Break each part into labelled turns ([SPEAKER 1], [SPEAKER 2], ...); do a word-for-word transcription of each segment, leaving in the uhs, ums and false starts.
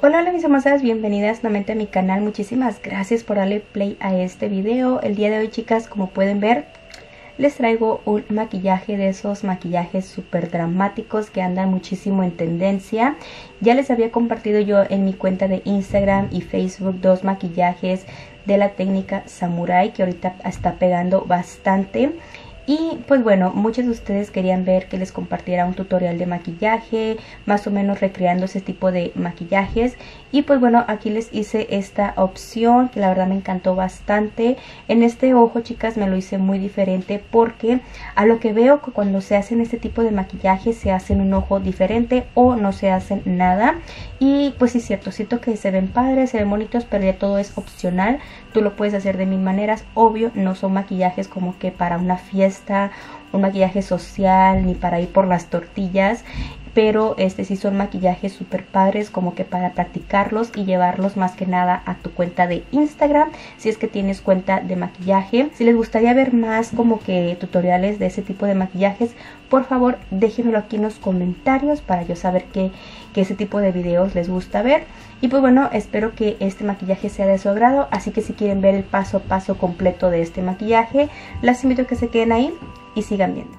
[SPEAKER 1] Hola, hola mis hermosas, bienvenidas nuevamente a mi canal. Muchísimas gracias por darle play a este video. El día de hoy, chicas, como pueden ver, les traigo un maquillaje de esos maquillajes súper dramáticos que andan muchísimo en tendencia. Ya les había compartido yo en mi cuenta de Instagram y Facebook dos maquillajes de la técnica Samurai que ahorita está pegando bastante. Y pues bueno, muchos de ustedes querían ver que les compartiera un tutorial de maquillaje, más o menos recreando ese tipo de maquillajes. Y pues bueno, aquí les hice esta opción que la verdad me encantó bastante. En este ojo, chicas, me lo hice muy diferente porque a lo que veo que cuando se hacen este tipo de maquillaje se hacen un ojo diferente o no se hacen nada. Y pues sí es cierto, siento que se ven padres, se ven bonitos, pero ya todo es opcional. Tú lo puedes hacer de mil maneras. Obvio, no son maquillajes como que para una fiesta, un maquillaje social, ni para ir por las tortillas. Pero este sí son maquillajes súper padres como que para practicarlos y llevarlos más que nada a tu cuenta de Instagram, si es que tienes cuenta de maquillaje. Si les gustaría ver más como que tutoriales de ese tipo de maquillajes, por favor déjenmelo aquí en los comentarios para yo saber que, que ese tipo de videos les gusta ver. Y pues bueno, espero que este maquillaje sea de su agrado, así que si quieren ver el paso a paso completo de este maquillaje, las invito a que se queden ahí y sigan viendo.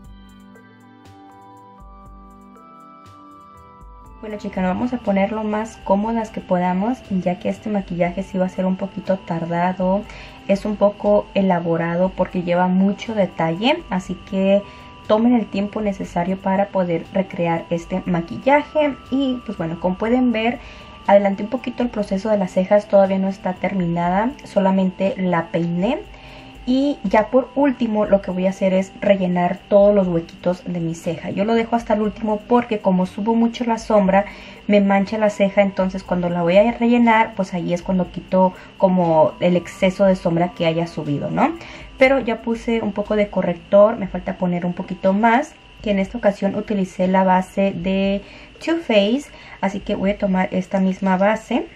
[SPEAKER 1] Bueno, chicas, nos vamos a poner lo más cómodas que podamos, ya que este maquillaje sí va a ser un poquito tardado, es un poco elaborado porque lleva mucho detalle, así que tomen el tiempo necesario para poder recrear este maquillaje. Y pues bueno, como pueden ver, adelanté un poquito el proceso de las cejas, todavía no está terminada, solamente la peiné. Y ya por último lo que voy a hacer es rellenar todos los huequitos de mi ceja. Yo lo dejo hasta el último porque como subo mucho la sombra me mancha la ceja. Entonces cuando la voy a rellenar pues ahí es cuando quito como el exceso de sombra que haya subido, ¿no? Pero ya puse un poco de corrector, me falta poner un poquito más. Que en esta ocasión utilicé la base de Too Faced. Así que voy a tomar esta misma base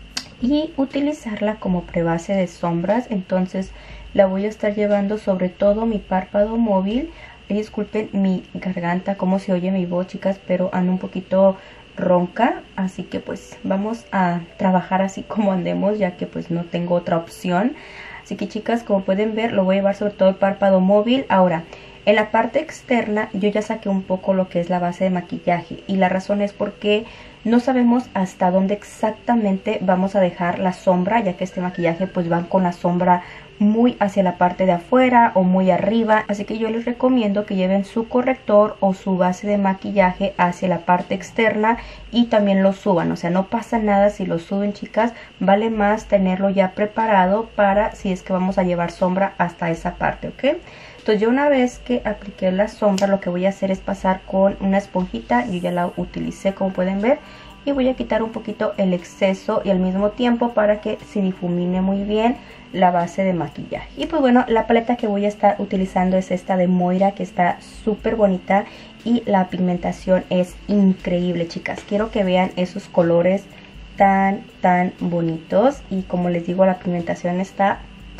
[SPEAKER 1] y utilizarla como prebase de sombras. Entonces la voy a estar llevando sobre todo mi párpado móvil. Y disculpen mi garganta, cómo se oye mi voz, chicas, pero ando un poquito ronca, así que pues vamos a trabajar así como andemos, ya que pues no tengo otra opción. Así que, chicas, como pueden ver, lo voy a llevar sobre todo el párpado móvil. Ahora, en la parte externa yo ya saqué un poco lo que es la base de maquillaje, y la razón es porque no sabemos hasta dónde exactamente vamos a dejar la sombra, ya que este maquillaje pues va con la sombra muy hacia la parte de afuera o muy arriba. Así que yo les recomiendo que lleven su corrector o su base de maquillaje hacia la parte externa y también lo suban. O sea, no pasa nada si lo suben, chicas, vale más tenerlo ya preparado para si es que vamos a llevar sombra hasta esa parte, ¿ok? Entonces yo una vez que apliqué la sombra, lo que voy a hacer es pasar con una esponjita. Yo ya la utilicé, como pueden ver, y voy a quitar un poquito el exceso y al mismo tiempo para que se difumine muy bien la base de maquillaje. Y pues bueno, la paleta que voy a estar utilizando es esta de Moira, que está súper bonita y la pigmentación es increíble, chicas. Quiero que vean esos colores tan tan bonitos y como les digo, la pigmentación está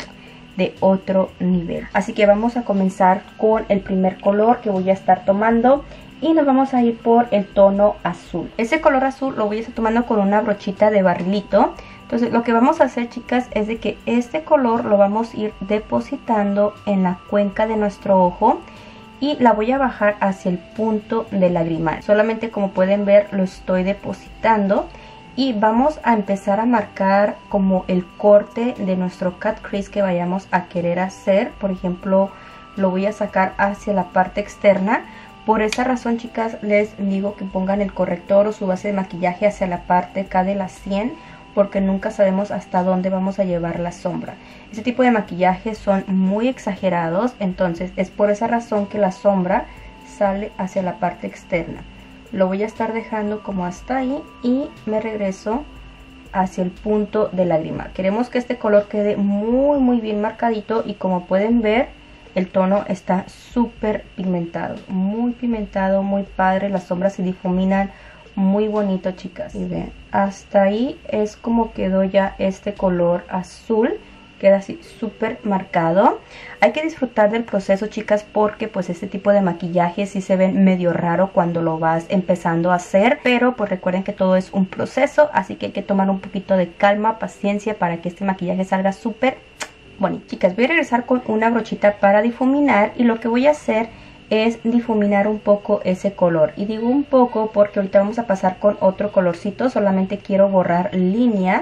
[SPEAKER 1] de otro nivel. Así que vamos a comenzar con el primer color que voy a estar tomando y nos vamos a ir por el tono azul. Ese color azul lo voy a estar tomando con una brochita de barrilito. Entonces lo que vamos a hacer, chicas, es de que este color lo vamos a ir depositando en la cuenca de nuestro ojo y la voy a bajar hacia el punto del lagrimal. Solamente, como pueden ver, lo estoy depositando. Y vamos a empezar a marcar como el corte de nuestro cut crease que vayamos a querer hacer. Por ejemplo, lo voy a sacar hacia la parte externa. Por esa razón, chicas, les digo que pongan el corrector o su base de maquillaje hacia la parte acá de la sien, porque nunca sabemos hasta dónde vamos a llevar la sombra. Este tipo de maquillajes son muy exagerados, entonces es por esa razón que la sombra sale hacia la parte externa. Lo voy a estar dejando como hasta ahí y me regreso hacia el punto de lagrimal. Queremos que este color quede muy muy bien marcadito y como pueden ver el tono está súper pigmentado, muy pigmentado, muy padre. Las sombras se difuminan muy bonito, chicas. Y vean, hasta ahí es como quedó ya este color azul. queda así súper marcado. Hay que disfrutar del proceso, chicas, porque pues este tipo de maquillaje sí se ven medio raro cuando lo vas empezando a hacer, pero pues recuerden que todo es un proceso, así que hay que tomar un poquito de calma, paciencia para que este maquillaje salga súper bonito. Chicas, voy a regresar con una brochita para difuminar y lo que voy a hacer es difuminar un poco ese color. Y digo un poco porque ahorita vamos a pasar con otro colorcito, solamente quiero borrar línea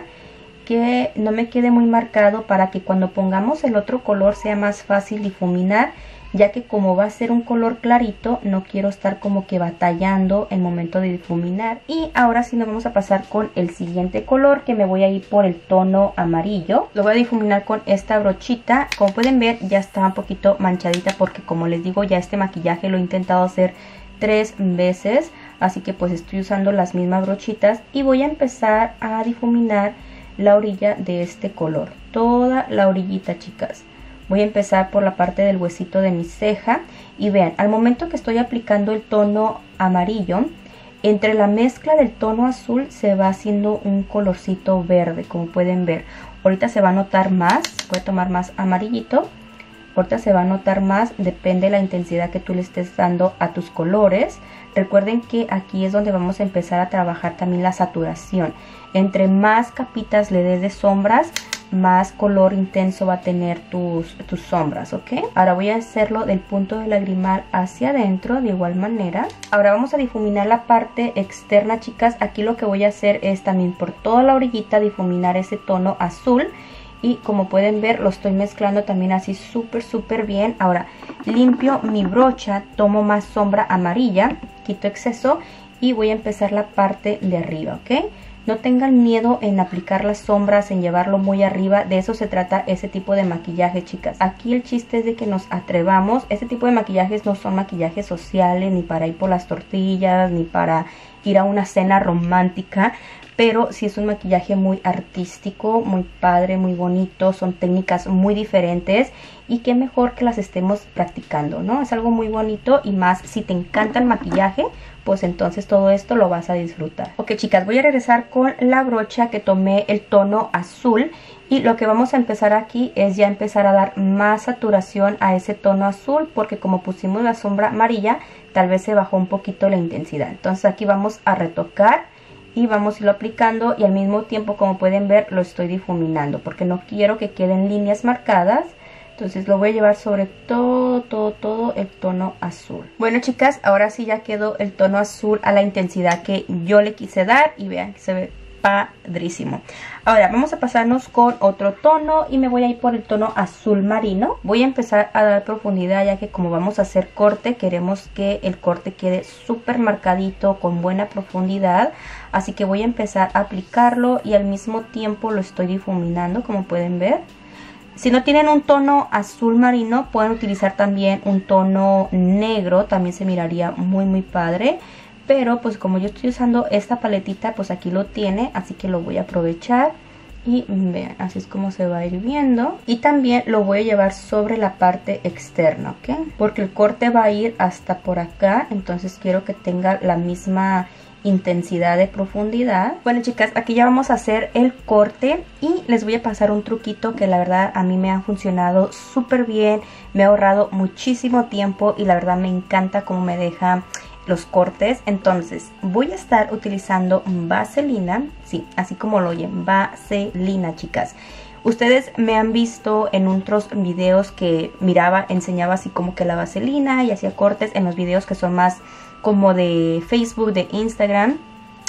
[SPEAKER 1] que no me quede muy marcado para que cuando pongamos el otro color sea más fácil difuminar, ya que como va a ser un color clarito no quiero estar como que batallando el momento de difuminar. Y ahora sí nos vamos a pasar con el siguiente color, que me voy a ir por el tono amarillo. Lo voy a difuminar con esta brochita. Como pueden ver ya está un poquito manchadita porque, como les digo, ya este maquillaje lo he intentado hacer tres veces, así que pues estoy usando las mismas brochitas y voy a empezar a difuminar la orilla de este color, toda la orillita, chicas. Voy a empezar por la parte del huesito de mi ceja y vean, al momento que estoy aplicando el tono amarillo, entre la mezcla del tono azul se va haciendo un colorcito verde, como pueden ver. Ahorita se va a notar más, voy a tomar más amarillito. Ahorita se va a notar más, depende de la intensidad que tú le estés dando a tus colores. Recuerden que aquí es donde vamos a empezar a trabajar también la saturación. Entre más capitas le des de sombras, más color intenso va a tener tus, tus sombras, ¿ok? Ahora voy a hacerlo del punto de lagrimal hacia adentro de igual manera. Ahora vamos a difuminar la parte externa, chicas. Aquí lo que voy a hacer es también por toda la orillita difuminar ese tono azul. Y como pueden ver lo estoy mezclando también así súper súper bien. Ahora limpio mi brocha, tomo más sombra amarilla, quito exceso y voy a empezar la parte de arriba, ¿ok? No tengan miedo en aplicar las sombras, en llevarlo muy arriba. De eso se trata ese tipo de maquillaje, chicas. Aquí el chiste es de que nos atrevamos. Este tipo de maquillajes no son maquillajes sociales, ni para ir por las tortillas, ni para ir a una cena romántica. Pero sí es un maquillaje muy artístico, muy padre, muy bonito. Son técnicas muy diferentes y qué mejor que las estemos practicando, ¿no? Es algo muy bonito y más si te encanta el maquillaje, pues entonces todo esto lo vas a disfrutar. Ok, chicas, voy a regresar con la brocha que tomé el tono azul. Y lo que vamos a empezar aquí es ya empezar a dar más saturación a ese tono azul, porque como pusimos la sombra amarilla, tal vez se bajó un poquito la intensidad. Entonces aquí vamos a retocar y vamos a irlo aplicando y al mismo tiempo, como pueden ver, lo estoy difuminando porque no quiero que queden líneas marcadas. Entonces lo voy a llevar sobre todo, todo, todo el tono azul. Bueno, chicas, ahora sí ya quedó el tono azul a la intensidad que yo le quise dar y vean que se ve padrísimo. Ahora vamos a pasarnos con otro tono y me voy a ir por el tono azul marino. Voy a empezar a dar profundidad, ya que como vamos a hacer corte, queremos que el corte quede súper marcadito, con buena profundidad. Así que voy a empezar a aplicarlo y al mismo tiempo lo estoy difuminando, como pueden ver. Si no tienen un tono azul marino, pueden utilizar también un tono negro, también se miraría muy muy padre. Pero pues como yo estoy usando esta paletita, pues aquí lo tiene, así que lo voy a aprovechar. Y vean, así es como se va a ir viendo. Y también lo voy a llevar sobre la parte externa, ¿ok? Porque el corte va a ir hasta por acá, entonces quiero que tenga la misma intensidad de profundidad. Bueno, chicas, aquí ya vamos a hacer el corte y les voy a pasar un truquito que la verdad a mí me ha funcionado súper bien. Me ha ahorrado muchísimo tiempo y la verdad me encanta cómo me deja los cortes. Entonces voy a estar utilizando vaselina, sí, así como lo oyen, vaselina, chicas. Ustedes me han visto en otros videos que miraba, enseñaba así como que la vaselina y hacía cortes en los videos que son más como de Facebook, de Instagram.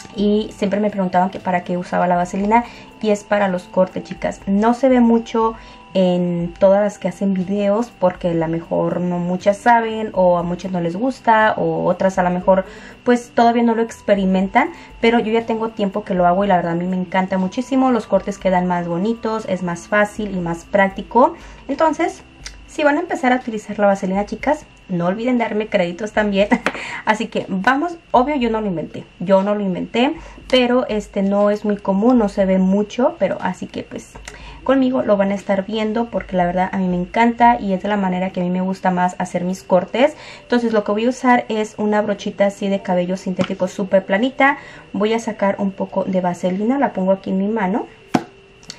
[SPEAKER 1] Y siempre me preguntaban que para qué usaba la vaselina y es para los cortes, chicas. No se ve mucho en todas las que hacen videos porque a lo mejor no muchas saben o a muchas no les gusta o otras a lo mejor pues todavía no lo experimentan, pero yo ya tengo tiempo que lo hago y la verdad a mí me encanta muchísimo. Los cortes quedan más bonitos, es más fácil y más práctico. Entonces, si van a empezar a utilizar la vaselina, chicas, no olviden darme créditos también. Así que vamos, obvio yo no lo inventé, yo no lo inventé, pero este no es muy común, no se ve mucho, pero así que pues conmigo lo van a estar viendo porque la verdad a mí me encanta y es de la manera que a mí me gusta más hacer mis cortes. Entonces lo que voy a usar es una brochita así de cabello sintético súper planita. Voy a sacar un poco de vaselina, la pongo aquí en mi mano.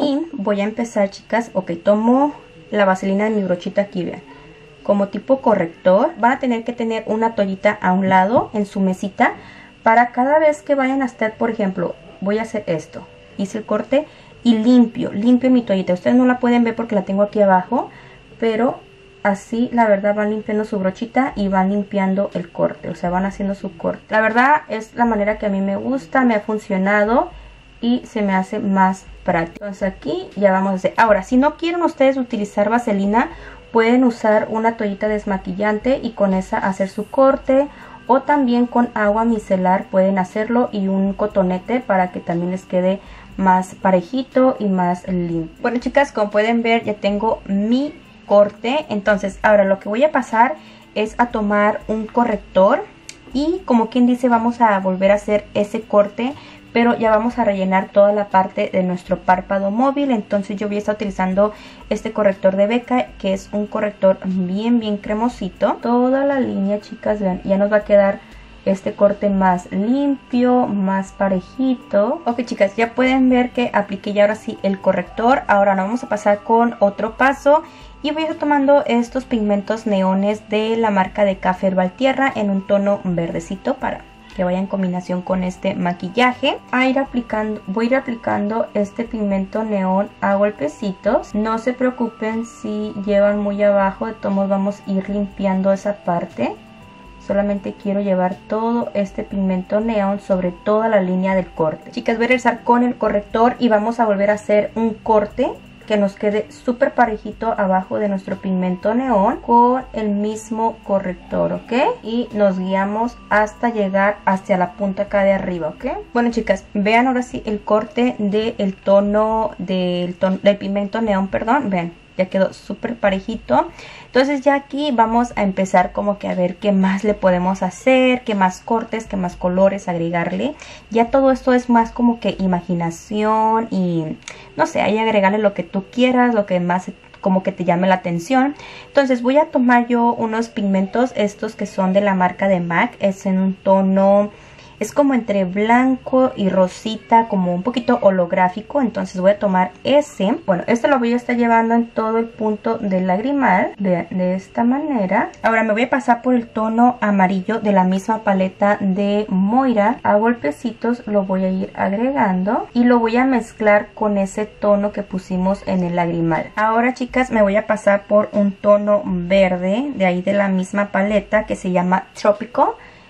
[SPEAKER 1] Y voy a empezar, chicas. Ok, tomo la vaselina de mi brochita aquí, vean, como tipo corrector. Van a tener que tener una toallita a un lado en su mesita para cada vez que vayan a estar, por ejemplo, voy a hacer esto, hice el corte y limpio, limpio mi toallita. Ustedes no la pueden ver porque la tengo aquí abajo, pero así la verdad van limpiando su brochita y van limpiando el corte, o sea, van haciendo su corte. La verdad es la manera que a mí me gusta, me ha funcionado y se me hace más práctico. Entonces aquí ya vamos a hacer. Ahora, si no quieren ustedes utilizar vaselina, pueden usar una toallita desmaquillante y con esa hacer su corte, o también con agua micelar pueden hacerlo y un cotonete para que también les quede más parejito y más limpio. Bueno, chicas, como pueden ver ya tengo mi corte. Entonces ahora lo que voy a pasar es a tomar un corrector y, como quien dice, vamos a volver a hacer ese corte, pero ya vamos a rellenar toda la parte de nuestro párpado móvil. Entonces yo voy a estar utilizando este corrector de Becca, que es un corrector bien bien cremosito. Toda la línea, chicas, vean, ya nos va a quedar este corte más limpio, más parejito. Ok, chicas, ya pueden ver que apliqué ya ahora sí el corrector. Ahora nos vamos a pasar con otro paso y voy a estar tomando estos pigmentos neones de la marca de Café Herbal Tierra en un tono verdecito para que vaya en combinación con este maquillaje. A ir aplicando, voy a ir aplicando este pigmento neón a golpecitos. No se preocupen si llevan muy abajo, de todos modos vamos a ir limpiando esa parte. Solamente quiero llevar todo este pigmento neón sobre toda la línea del corte. Chicas, voy a regresar con el corrector y vamos a volver a hacer un corte que nos quede súper parejito abajo de nuestro pigmento neón con el mismo corrector, ¿ok? Y nos guiamos hasta llegar hacia la punta acá de arriba, ¿ok? Bueno, chicas, vean ahora sí el corte del tono del, tono, del pigmento neón, perdón, vean. Ya quedó súper parejito. Entonces ya aquí vamos a empezar como que a ver qué más le podemos hacer, qué más cortes, qué más colores agregarle. Ya todo esto es más como que imaginación y no sé, ahí agregarle lo que tú quieras, lo que más como que te llame la atención. Entonces voy a tomar yo unos pigmentos, estos que son de la marca de MAC. Es en un tono... es como entre blanco y rosita, como un poquito holográfico. Entonces voy a tomar ese. Bueno, este lo voy a estar llevando en todo el punto del lagrimal. De, de esta manera. Ahora me voy a pasar por el tono amarillo de la misma paleta de Moira. A golpecitos lo voy a ir agregando. Y lo voy a mezclar con ese tono que pusimos en el lagrimal. Ahora, chicas, me voy a pasar por un tono verde. De ahí de la misma paleta que se llama Tropical.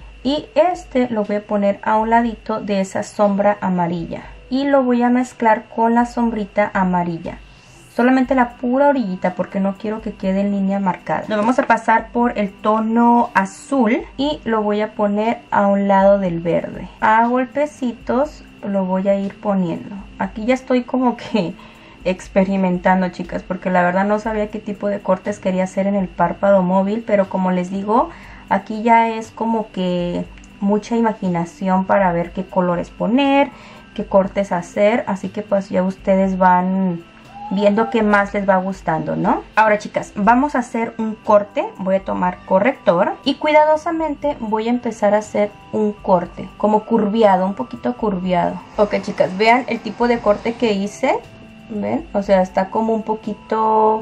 [SPEAKER 1] Y este lo voy a poner a un ladito de esa sombra amarilla. Y lo voy a mezclar con la sombrita amarilla. Solamente la pura orillita porque no quiero que quede en línea marcada. Nos vamos a pasar por el tono azul y lo voy a poner a un lado del verde. A golpecitos lo voy a ir poniendo. Aquí ya estoy como que experimentando, chicas, porque la verdad no sabía qué tipo de cortes quería hacer en el párpado móvil. Pero como les digo... aquí ya es como que mucha imaginación para ver qué colores poner, qué cortes hacer. Así que pues ya ustedes van viendo qué más les va gustando, ¿no? Ahora, chicas, vamos a hacer un corte. Voy a tomar corrector y cuidadosamente voy a empezar a hacer un corte como curviado, un poquito curviado. Ok, chicas, vean el tipo de corte que hice. ¿Ven? O sea, está como un poquito...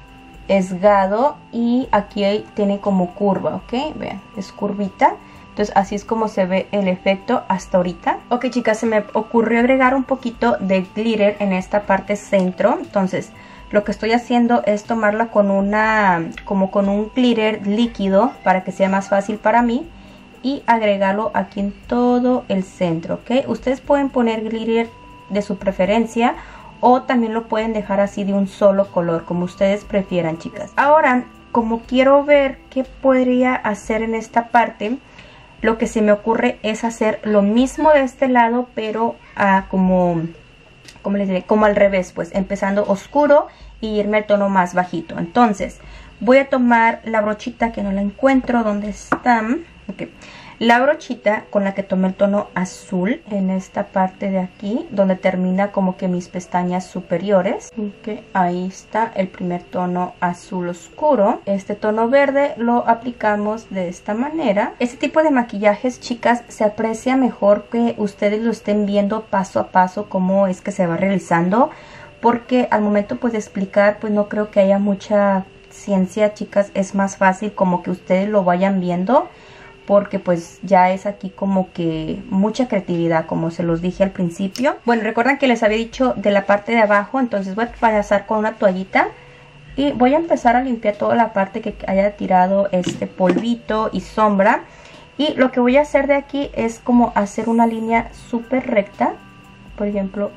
[SPEAKER 1] esgado y aquí tiene como curva, ¿ok? Vean, es curvita. Entonces así es como se ve el efecto hasta ahorita. Ok, chicas, se me ocurrió agregar un poquito de glitter en esta parte centro. Entonces lo que estoy haciendo es tomarla con una, como con un glitter líquido para que sea más fácil para mí. Y agregarlo aquí en todo el centro, ¿ok? Ustedes pueden poner glitter de su preferencia o también lo pueden dejar así de un solo color, como ustedes prefieran, chicas. Ahora, como quiero ver qué podría hacer en esta parte, lo que se me ocurre es hacer lo mismo de este lado, pero ah, como, como les diré, como al revés, pues empezando oscuro y irme al tono más bajito. Entonces, voy a tomar la brochita que no la encuentro, ¿dónde está? Okay. La brochita con la que tomé el tono azul en esta parte de aquí, donde termina como que mis pestañas superiores. Okay, ahí está el primer tono azul oscuro. Este tono verde lo aplicamos de esta manera. Este tipo de maquillajes, chicas, se aprecia mejor que ustedes lo estén viendo paso a paso cómo es que se va realizando. porque al momento pues de explicar pues no creo que haya mucha ciencia, chicas. Es más fácil como que ustedes lo vayan viendo, porque pues ya es aquí como que mucha creatividad, como se los dije al principio. Bueno, recuerdan que les había dicho de la parte de abajo, entonces voy a pasar con una toallita y voy a empezar a limpiar toda la parte que haya tirado este polvito y sombra. Y lo que voy a hacer de aquí es como hacer una línea súper recta, por ejemplo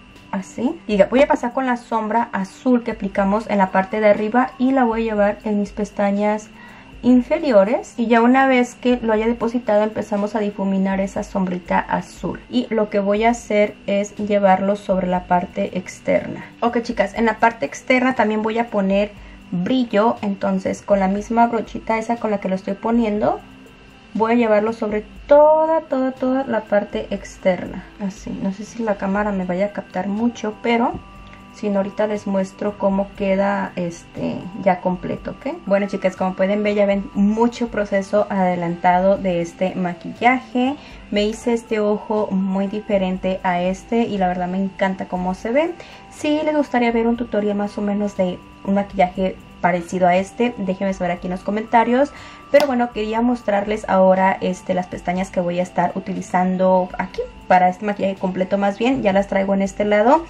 [SPEAKER 1] así. Y voy a pasar con la sombra azul que aplicamos en la parte de arriba y la voy a llevar en mis pestañas inferiores, y ya una vez que lo haya depositado empezamos a difuminar esa sombrita azul. Y lo que voy a hacer es llevarlo sobre la parte externa. Ok, chicas, en la parte externa también voy a poner brillo, entonces con la misma brochita esa con la que lo estoy poniendo voy a llevarlo sobre toda, toda, toda la parte externa. Así, no sé si la cámara me vaya a captar mucho, pero si no, ahorita les muestro cómo queda este ya completo, ¿ok? Bueno, chicas, como pueden ver, ya ven mucho proceso adelantado de este maquillaje. Me hice este ojo muy diferente a este y la verdad me encanta cómo se ve. Si les gustaría ver un tutorial más o menos de un maquillaje parecido a este, déjenme saber aquí en los comentarios. Pero bueno, quería mostrarles ahora este las pestañas que voy a estar utilizando aquí para este maquillaje completo. Más bien, ya las traigo en este lado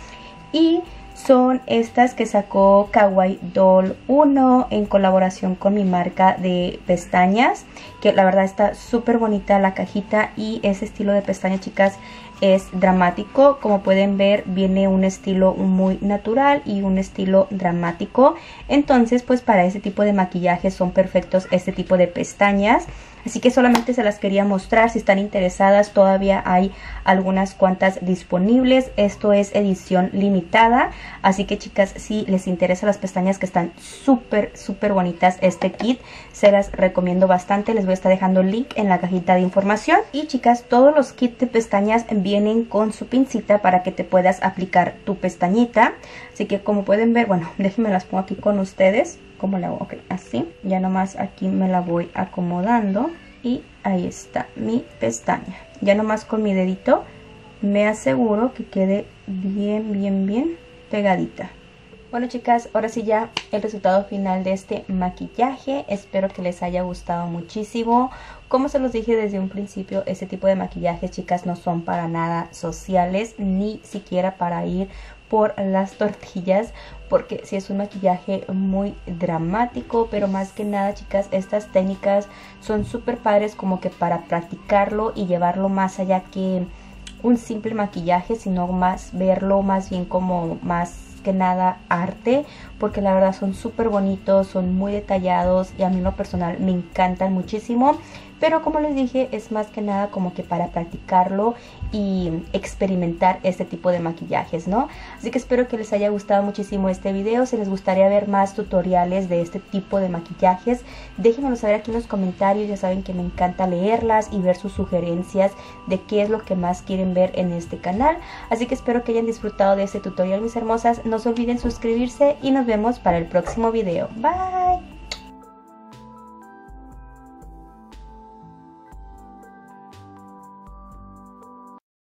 [SPEAKER 1] y son estas que sacó Kawaii Doll uno en colaboración con mi marca de pestañas, que la verdad está súper bonita la cajita. Y ese estilo de pestañas, chicas, es dramático. Como pueden ver, viene un estilo muy natural y un estilo dramático. Entonces pues para ese tipo de maquillaje son perfectos este tipo de pestañas. Así que solamente se las quería mostrar. Si están interesadas, todavía hay algunas cuantas disponibles. Esto es edición limitada. Así que, chicas, si les interesan las pestañas, que están súper, súper bonitas, este kit, se las recomiendo bastante. Les voy a estar dejando el link en la cajita de información. Y, chicas, todos los kits de pestañas vienen con su pincita para que te puedas aplicar tu pestañita. Así que, como pueden ver, bueno, déjenme las pongo aquí con ustedes. ¿Cómo la hago? Ok, así. Ya nomás aquí me la voy acomodando y ahí está mi pestaña. Ya nomás con mi dedito me aseguro que quede bien, bien, bien pegadita. Bueno, chicas, ahora sí ya el resultado final de este maquillaje. Espero que les haya gustado muchísimo. Como se los dije desde un principio, este tipo de maquillajes, chicas, no son para nada sociales, ni siquiera para ir por las tortillas, porque sí es un maquillaje muy dramático. Pero más que nada, chicas, estas técnicas son súper padres como que para practicarlo y llevarlo más allá que un simple maquillaje, sino más verlo más bien como más que nada arte, porque la verdad son súper bonitos, son muy detallados y a mí en lo personal me encantan muchísimo. Pero como les dije, es más que nada como que para practicarlo y experimentar este tipo de maquillajes, ¿no? Así que espero que les haya gustado muchísimo este video. Si les gustaría ver más tutoriales de este tipo de maquillajes, déjenmelo saber aquí en los comentarios. Ya saben que me encanta leerlas y ver sus sugerencias de qué es lo que más quieren ver en este canal. Así que espero que hayan disfrutado de este tutorial, mis hermosas. No se olviden suscribirse y nos vemos para el próximo video. Bye.